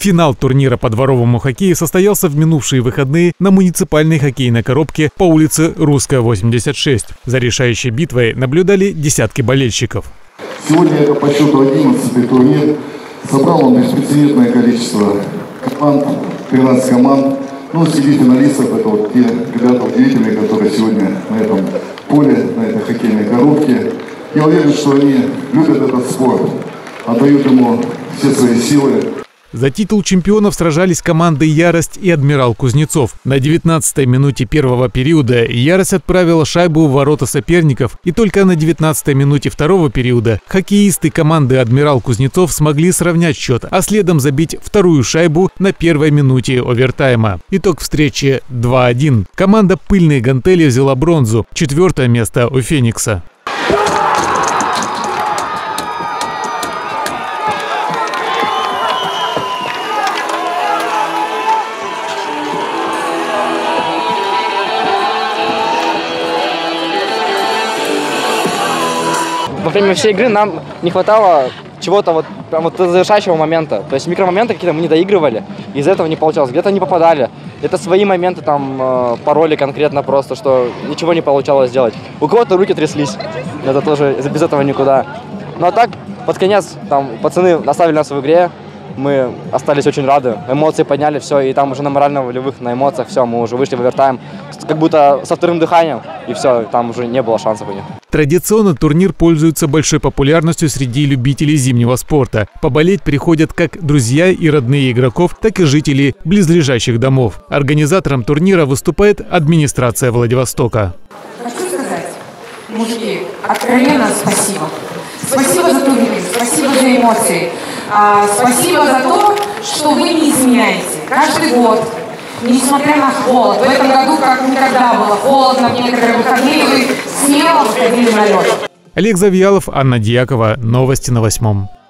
Финал турнира по дворовому хоккею состоялся в минувшие выходные на муниципальной хоккейной коробке по улице Русская, 86. За решающей битвой наблюдали десятки болельщиков. Сегодня это по счету 11-й турнир. Собрал он беспрецедентное количество команд, 13 команд. Ну, среди финалистов это вот те ребята удивительные, которые сегодня на этом поле, на этой хоккейной коробке. Я уверен, что они любят этот спорт, отдают ему все свои силы. За титул чемпионов сражались команды «Ярость» и «Адмирал» Кузнецов. На 19-й минуте первого периода «Ярость» отправила шайбу в ворота соперников, и только на 19-й минуте второго периода хоккеисты команды «Адмирал» Кузнецов смогли сравнять счет, а следом забить вторую шайбу на первой минуте овертайма. Итог встречи 2-1. Команда «Пыльные гантели» взяла бронзу, 4-е место у «Феникса». Во время всей игры нам не хватало чего-то вот завершающего момента. То есть микромоменты какие-то мы не доигрывали, из-за этого не получалось. Где-то не попадали. Это свои моменты там пароли конкретно просто, что ничего не получалось сделать. У кого-то руки тряслись. Это тоже без этого никуда. Ну а так, под конец там пацаны оставили нас в игре. Мы остались очень рады, эмоции подняли, все, и там уже на морально-волевых, на эмоциях, все, мы уже вышли в овертайм, как будто со вторым дыханием, и все, там уже не было шансов у них. Традиционно турнир пользуется большой популярностью среди любителей зимнего спорта. Поболеть приходят как друзья и родные игроков, так и жители близлежащих домов. Организатором турнира выступает администрация Владивостока. Хочу сказать, мужики, откровенно спасибо. Спасибо за турнир, спасибо за эмоции. Спасибо за то, что вы не изменяете. Каждый год, несмотря на холод, в этом году как никогда было холодно, в некоторые выходные вы смело выходили на лед. Олег Завьялов, Анна Дьякова. Новости на 8.